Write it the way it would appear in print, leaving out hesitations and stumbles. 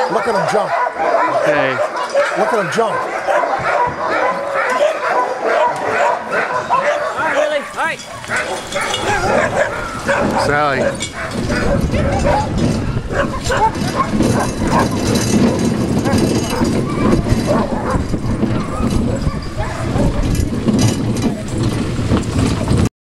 Look at him jump. Okay. Look at him jump. All right, Willie. All right. Sally.